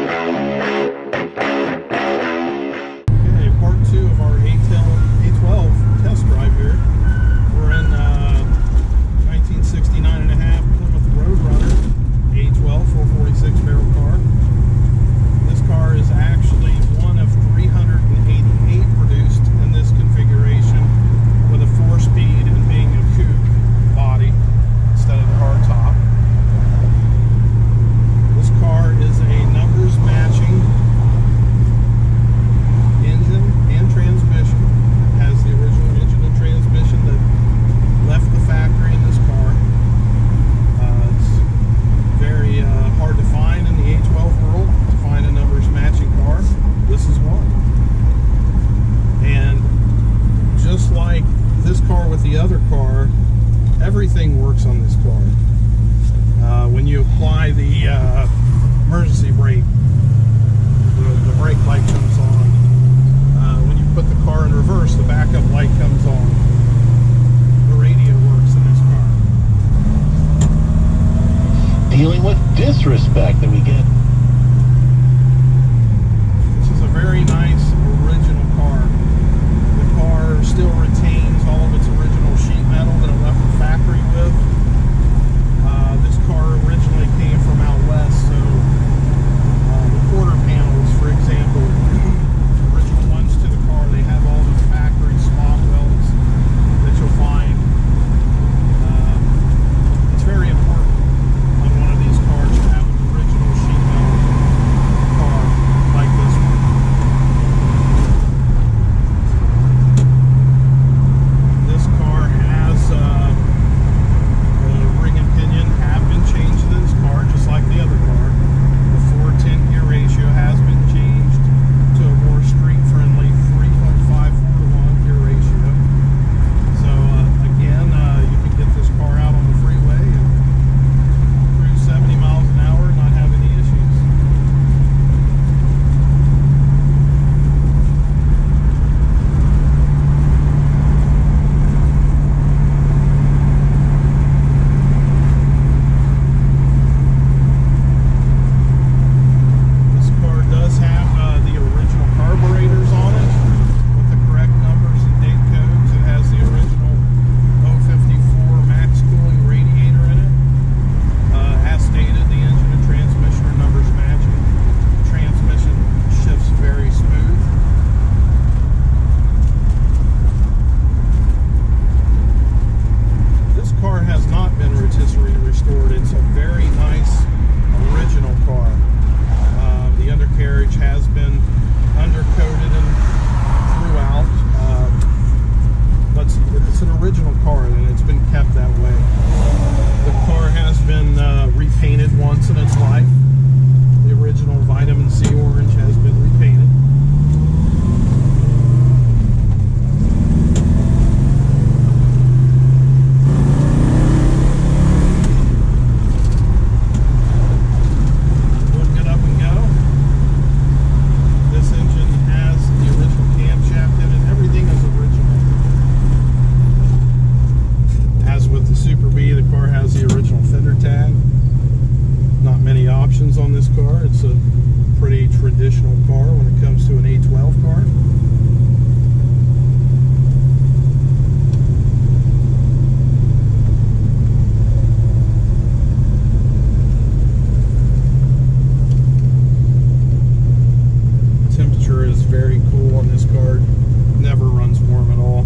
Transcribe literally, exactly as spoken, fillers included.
everything works on this car. Uh, when you apply the uh, emergency brake, the, the brake light comes on. Uh, when you put the car in reverse, the backup light comes on. The radio works in this car. Dealing with disrespect that we get. This is a very nice original car. The car still retains all of its original sheet metal that it left the factory with. Uh, this car originally came from out west, so uh, the quarter panels, for example, original ones to the car, they have all the factory spot welds that you'll find. Uh, it's very important on one of these cars to have an original sheet metal car like this one. This car has uh, the ring and pinion have been changed to this car, just like the other car. The four ten gear ratio has been changed to a more street-friendly three point five four to one gear ratio. So uh, again, uh, you can get this car out on the freeway and cruise seventy miles an hour and not have any issues. This car does have uh, the original carburetors on it with the correct numbers and date codes. It has the original O fifty-four max cooling radiator in it. Uh, as stated, the engine and transmission are numbers matching. The transmission shifts very smooth. This car has not been rotisserie restored. It's a very nice original car. Uh, the undercarriage has been undercoated and throughout, uh, but it's, it's an original car and it's been kept that way. The car has been uh, repainted once in its life. The original vitamin C orange has been repainted. We'll get up and go. This engine has the original camshaft in it. Everything is original. As with the Super B, the car has the original fender tag. Not many options on this car. It's a pretty traditional car when it comes to an A twelve car. Temperature is very cool on this car. Never runs warm at all.